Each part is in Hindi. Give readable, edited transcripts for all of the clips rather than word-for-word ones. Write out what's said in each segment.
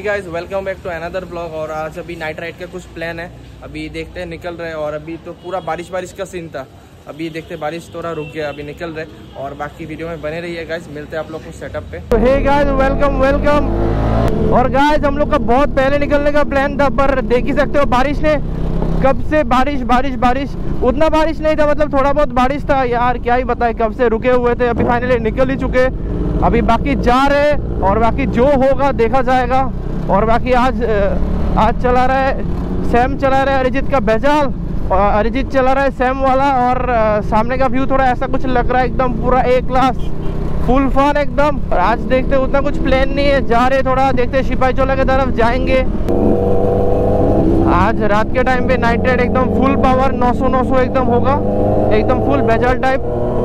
Guys welcome back to another blog. और आज अभी नाइट राइड का कुछ प्लान है, अभी देखते हैं निकल रहे हैं। और अभी तो पूरा बारिश का सीन था, अभी देखते हैं बारिश थोड़ा रुक गया, अभी निकल रहे। और बाकी वीडियो में बने रहिए गाइस, मिलते हैं आप लोग को सेटअप पे। तो हे गाइस वेलकम। और गाइस हम लोग का बहुत पहले निकलने का प्लान था, पर देख ही सकते हो बारिश ने कब से बारिश। उतना बारिश नहीं था, मतलब थोड़ा बहुत बारिश था यार, क्या ही बताए, कब से रुके हुए थे। अभी फाइनली निकल ही चुके, अभी बाकी जा रहे और बाकी जो होगा देखा जाएगा। और बाकी आज चला रहा है सैम, चला रहा है अरिजीत का बेजाल, और अरिजीत चला रहा है सैम वाला। और सामने का व्यू थोड़ा ऐसा कुछ लग रहा है, एकदम पूरा ए क्लास फुल फन एकदम। और आज देखते उतना कुछ प्लान नहीं है, जा रहे थोड़ा देखते सिपाही चौला की तरफ जाएंगे। आज रात के टाइम पे नाइट राइड एकदम फुल पावर 900 एकदम होगा, एकदम फुल बेजाल टाइप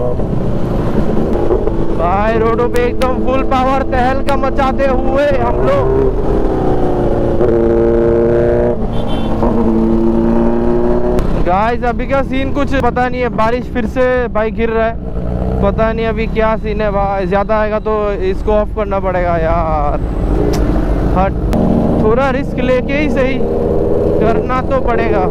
भाई। रोडों पे एकदम फुल पावर तहलका मचाते हुए हम लोग। गाइस अभी का सीन कुछ पता नहीं है, बारिश फिर से भाई गिर रहा है, पता नहीं अभी क्या सीन है भाई। ज्यादा आएगा तो इसको ऑफ करना पड़ेगा यार, हट थोड़ा रिस्क लेके ही सही करना तो पड़ेगा।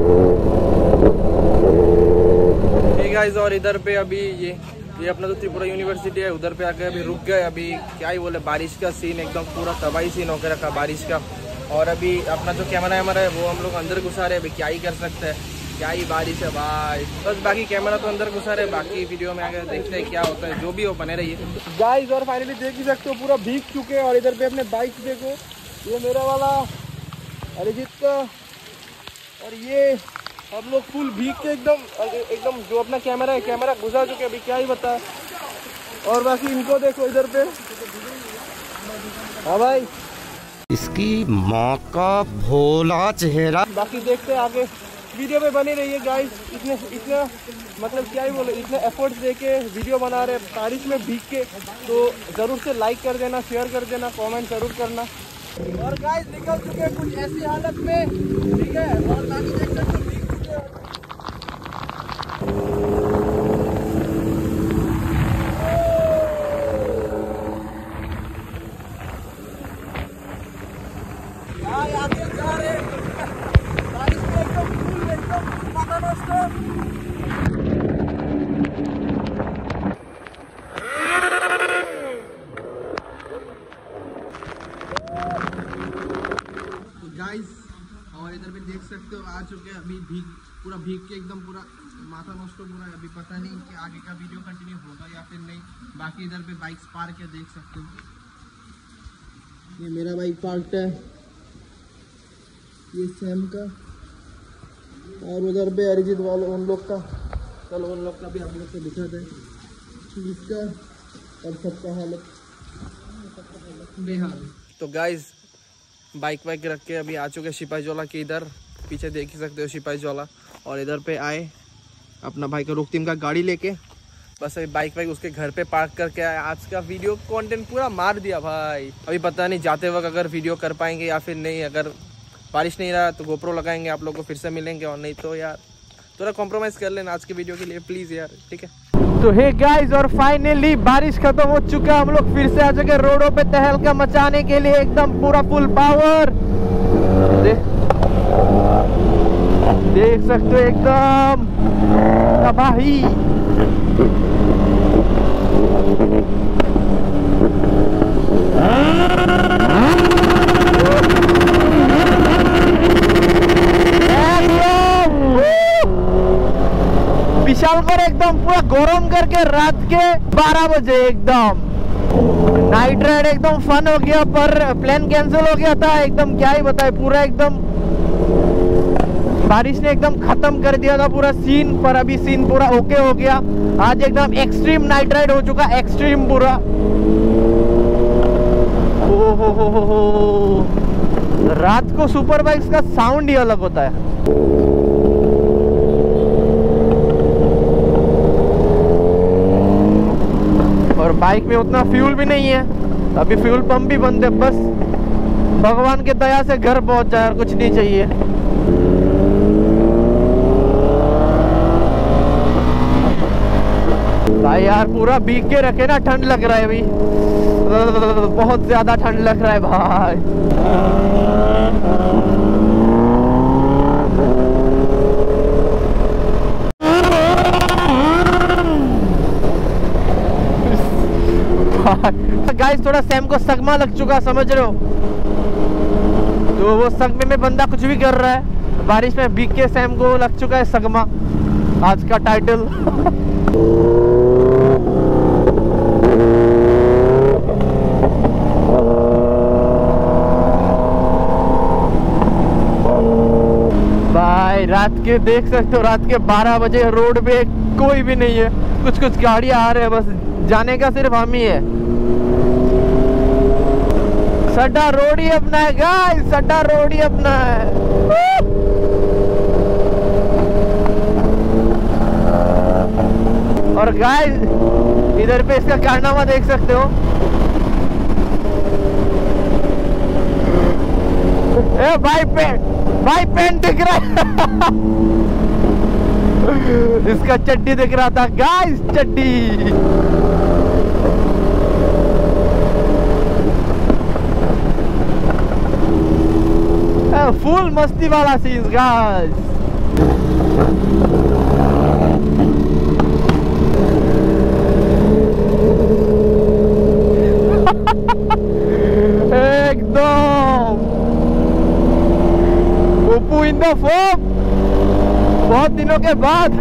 ठीक गाइस, और इधर पे अभी ये अपना तो त्रिपुरा यूनिवर्सिटी है, उधर पे आके अभी रुक गए। अभी क्या ही बोले, बारिश का सीन एकदम पूरा तबाही सीन होकर रखा बारिश का। और अभी अपना जो कैमरा है वो हम लोग अंदर घुसा रहे, अभी क्या ही कर सकते हैं, क्या ही बारिश है भाई। बस बाकी कैमरा तो अंदर घुसा रहे, बाकी वीडियो में आगे देखते हैं क्या होता है, जो भी हो बने रहिए गाइस। और फाइनली देख ही सकते हो पूरा भीग चुके हैं। और इधर पे अपने बाइक देखो, ये मेरा वाला अरिजीत का, और ये हम लोग फुल भीग के एकदम जो अपना कैमरा है कैमरा घुसा चुके, अभी क्या ही बता। और बाकी इनको देखो इधर पे, हाँ भाई इसकी माँ का भोला चेहरा। बाकी देखते हैं आगे, वीडियो में बने रहिए गाइस। इतना मतलब क्या ही बोले, इतने एफर्ट्स देके वीडियो बना रहे बारिश में भीग के, तो ज़रूर से लाइक कर देना, शेयर कर देना, कमेंट ज़रूर करना। और गाइस निकल चुके हैं कुछ ऐसी हालत में, ठीक है। और बाकी देख सकते हो भीग चुके हैं। आगे जा रहे हैं बारिश में एकदम माथा नष्ट। गाइस और इधर भी देख सकते हो आ चुके हैं, अभी पूरा भीग के एकदम पूरा माथा नष्ट पूरा। अभी पता नहीं कि आगे का वीडियो कंटिन्यू होगा या फिर नहीं। बाकी इधर पे बाइक्स पार्क है, देख सकते हो, ये मेरा बाइक पार्क है, ये सैम का, और उधर पे अरिजीत वाले उन लोग का। चलो उन लोग का भी आप लोग को दिखाते हैं, इसका और सबका हालत बेहाल। तो गाइस बाइक वाइक रख के अभी आ चुके सिपाही जोला के इधर, पीछे देख ही सकते हो सिपाही जोला। और इधर पे आए अपना भाई का रुकतीम का गाड़ी लेके, बस अभी बाइक वाइक उसके घर पे पार्क करके आए। आज का वीडियो कंटेंट पूरा मार दिया भाई। अभी पता नहीं जाते वक्त अगर वीडियो कर पाएंगे या फिर नहीं। अगर बारिश नहीं रहा तो गोप्रो लगाएंगे, आप लोग को फिर से मिलेंगे, और नहीं तो यार थोड़ा कॉम्प्रोमाइज़ कर लेना आज के वीडियो के लिए प्लीज़ यार, ठीक है। तो हे गाइस, और फाइनली बारिश खत्म हो चुका, हम लोग फिर से आ चुके रोडों पे तहलका मचाने के लिए, एकदम पूरा फुल पावर। देख सकते हो एकदम तबाही। विशाल पर एकदम पूरा गरम करके रात के 12 बजे एकदम नाइट राइड एकदम फन हो गया, पर प्लान कैंसिल हो गया था एकदम, क्या ही बताए। पूरा एकदम बारिश ने एकदम खत्म कर दिया था पूरा सीन, पर अभी सीन पूरा ओके हो गया। आज एकदम एक्सट्रीम नाइट राइड हो चुका, एक्सट्रीम पूरा। ओ हो रात को सुपर बाइक्स का साउंड ही अलग होता है। और बाइक में उतना फ्यूल भी नहीं है, अभी फ्यूल पंप भी बंद है। बस भगवान के दया से घर पहुंच जाए और कुछ नहीं चाहिए। भाई यार पूरा भीग के रखे ना, ठंड लग रहा है अभी। बहुत ज्यादा ठंड लग रहा है भाई। गाइस थोड़ा सैम को सगमा लग चुका, समझ रहे हो, तो वो सगमे में बंदा कुछ भी कर रहा है। बारिश में भीग के सैम को लग चुका है सगमा, आज का टाइटल। भाई रात के देख सकते हो, रात के 12 बजे रोड पे कोई भी नहीं है, कुछ कुछ गाड़ियां आ रहे हैं, बस जाने का सिर्फ हम ही है। सड्डा रोड ही अपना है गाइस, सड्डा रोड ही अपना है। और गाइस इधर पे इसका कारनामा देख सकते हो। ए भाई पेंट दिख रहा है। इसका चड्डी दिख रहा था गाइस, चड्डी। फुल मस्ती वाला सीन गाइस। एकदम ओपू इन द फॉर्म, बहुत दिनों के बाद।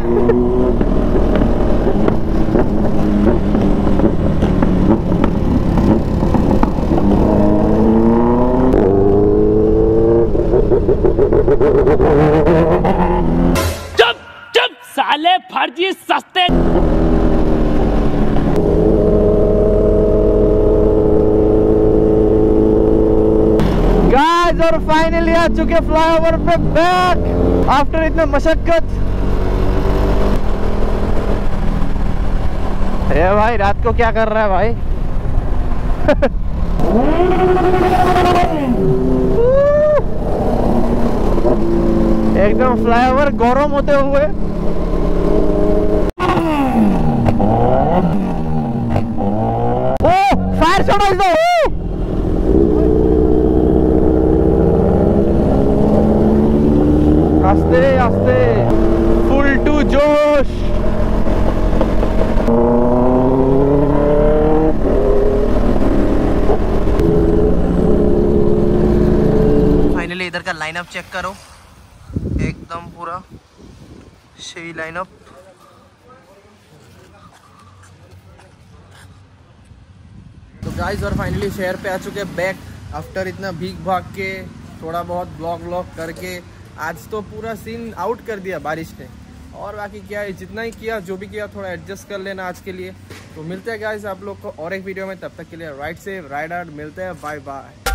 चुप साले फर्जी सस्ते। गाइस और फाइनली आ चुके फ्लाईओवर पे बैक आफ्टर इतना मशक्कत। ये भाई रात को क्या कर रहा है भाई? एकदम फ्लाईओवर गरम होते हुए। ओ फायर शॉट दो। आस्ते आस्ते, फुल टू जोश। फाइनली इधर का लाइनअप चेक करो, एकदम पूरा सही लाइनअप। तो गाइस और फाइनली शहर पे आ चुके बैक आफ्टर इतना भीग भाग के, थोड़ा बहुत ब्लॉग करके। आज तो पूरा सीन आउट कर दिया बारिश ने, और बाकी क्या है, जितना ही किया, जो भी किया, थोड़ा एडजस्ट कर लेना आज के लिए। तो मिलते हैं गाइस आप लोग को और एक वीडियो में, तब तक के लिए राइट सेफ राइड आउट, मिलते हैं, बाय बाय।